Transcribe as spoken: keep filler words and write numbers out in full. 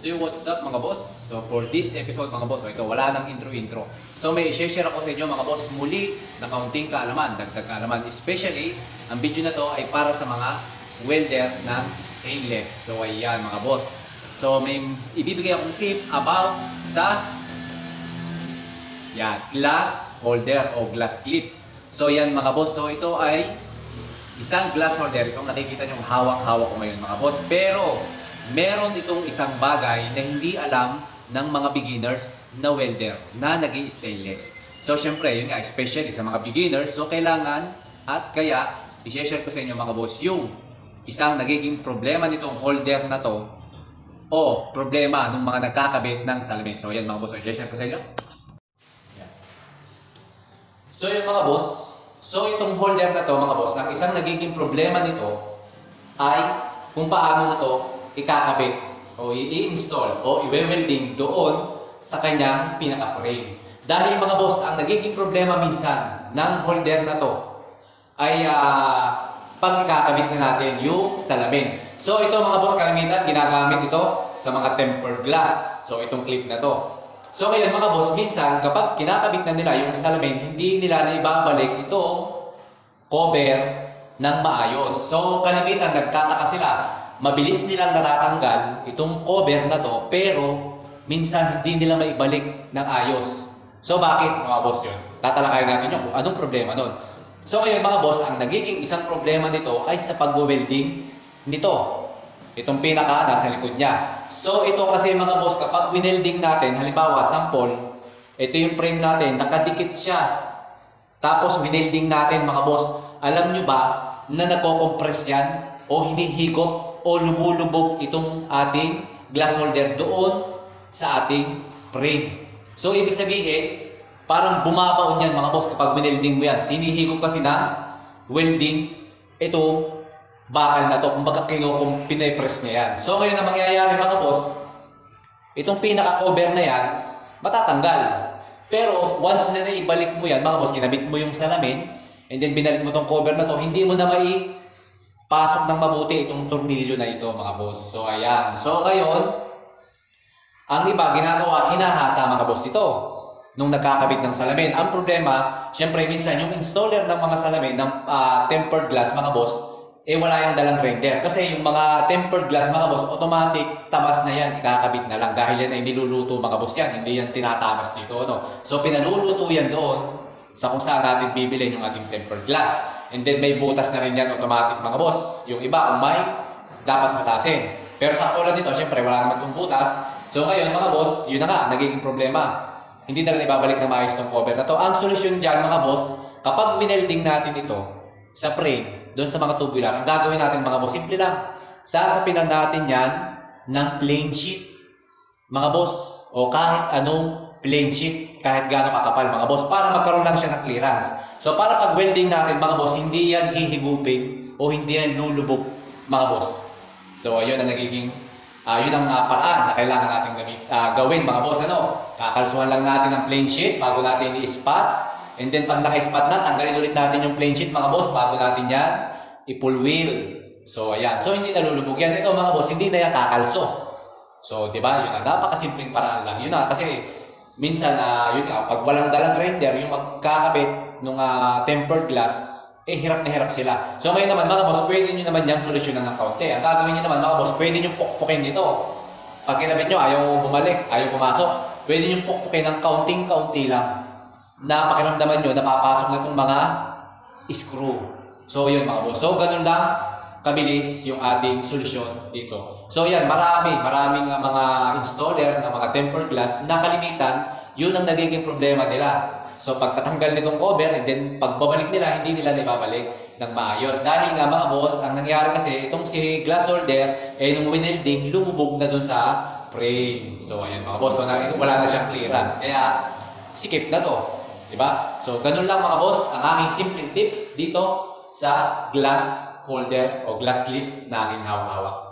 So what's up mga boss? So for this episode mga boss, so ito wala nang intro-intro. So may i-share ako sa inyo mga boss muli na kaunting kaalaman, dagdag kaalaman. Especially, ang video na to ay para sa mga welder ng stainless. So ayan mga boss. So may ibibigay akong tip about sa yan, glass holder o glass clip. So yan mga boss, so ito ay isang glass holder. Itong nakikita nyo hawak-hawak ko ngayon mga boss. Pero meron itong isang bagay na hindi alam ng mga beginners na welder na nag-i-stainless. So syempre, yun nga, especially sa mga beginners, so kailangan at kaya i-share ko sa inyo mga boss yung isang nagiging problema nitong holder na to o problema ng mga nagkakabit ng salamin. So yan mga boss, i-share ko sa inyo. Yan. So yun mga boss, so itong holder na to mga boss, ang isang nagiging problema nito ay kung paano ito ikakabit o i-install o i-welding doon sa kanyang pinaka-frame. Dahil mga boss, ang nagiging problema minsan ng holder na to ay uh, pag ikakabit na natin yung salamin. So ito mga boss, kalimitan ginagamit ito sa mga tempered glass. So itong clip na to. So ngayon mga boss, minsan kapag kinakabit na nila yung salamin, hindi nila na ibabalik itong cover ng maayos. So kalimitan nagtataka sila. Mabilis nilang natatanggal itong cover na to, pero minsan hindi nila maibalik ng ayos. So bakit mga boss yun? Tatalakayin natin yun kung anong problema nun. So ngayon mga boss, ang nagiging isang problema nito ay sa pag-welding nito. Itong pinaka nasa likod niya. So ito kasi mga boss, kapag winelding natin, halimbawa sample, ito yung frame natin, nakadikit siya. Tapos winelding natin mga boss, alam nyo ba na nagko-compress yan o hinihigop o lumulubog itong ating glass holder doon sa ating frame. So, ibig sabihin, parang bumabaon yan mga boss kapag winelding mo yan. Sinihigop kasi na welding itong bakal na to. Kung baga kinukum, pinapress niya yan. So, ngayon ang mangyayari mga boss, itong pinaka-cover na yan, matatanggal. Pero, once na naibalik mo yan, mga boss, kinabit mo yung salamin, and then binalik mo itong cover na to, hindi mo na mai pasok ng mabuti itong tornilyo na ito mga boss. So ayan. So ngayon, ang iba ginagawa, hinahasa mga boss ito nung nagkakabit ng salamin. Ang problema, syempre minsan yung installer ng mga salamin ng uh, tempered glass mga boss, eh wala yung dalang grinder. Kasi yung mga tempered glass mga boss, automatic tamas na yan, ikakabit na lang. Dahil yan ay niluluto mga boss yan, hindi yan tinatamas dito. No? So pinaluluto yan doon sa kung saan natin bibilin yung ating tempered glass. And then may butas na rin yan automatic mga boss. Yung iba kung may, dapat butasin. Pero sa katulad nito, syempre wala naman itong butas. So ngayon mga boss, yun na nga, nagiging problema. Hindi na rin ibabalik na maayos itong cover na to. Ang solusyon dyan mga boss, kapag winelding natin ito sa frame, doon sa mga tubular, ang gagawin natin mga boss, simple lang. Sasapinan natin yan ng plain sheet. Mga boss, o kahit anong plain sheet, kahit gaano kakapal mga boss, para magkaroon lang siya ng clearance. So para pag welding natin mga boss, hindi yan hihigupin o hindi yan lulubog mga boss. So ayun ang nagiging, uh, yun ang uh, paraan na kailangan natin gamit, uh, gawin mga boss. Ano? Kakalsuhan lang natin ang plain sheet bago natin i-spot. And then pag naka-spot na, tanggalin ulit natin yung plain sheet mga boss bago natin yan i-pull wheel. So ayan. So hindi nalulubog yan. Ito mga boss, hindi na yan kakalso. So di ba? Yun ang napakasimpleng paraan lang. Yun na kasi minsan, uh, yun nga, pag walang dalang grinder, yung magkakabit ng uh, tempered glass, eh hirap na hirap sila. So ngayon naman mga boss, pwede nyo naman yung solusyonan ng kaunti. Ang gagawin nyo naman mga boss, pwede nyo pukpukin dito. Pag kinabit nyo, ayaw bumalik, ayaw pumasok, pwede nyo pukpukin ng kaunting-kaunti lang na pakiramdaman nyo, napapasok na itong mga screw. So yun mga boss. So ganun lang kabilis yung ating solusyon dito. So yan, marami, maraming uh, mga installer ng mga tempered glass na kalimitan, yun ang nagiging problema nila. So pagtatanggal nitong cover, and then pagbabalik nila, hindi nila nababalik ng maayos. Dahil nga mga boss, ang nangyari kasi, itong si glass holder, eh nung winelding, lumubog na dun sa frame. So ayan mga boss, so, na, wala na siyang clearance. Kaya sikip na to. Diba? So ganun lang mga boss, ang aking simple tips dito sa glass holder o glass clip na aking hawak-hawak.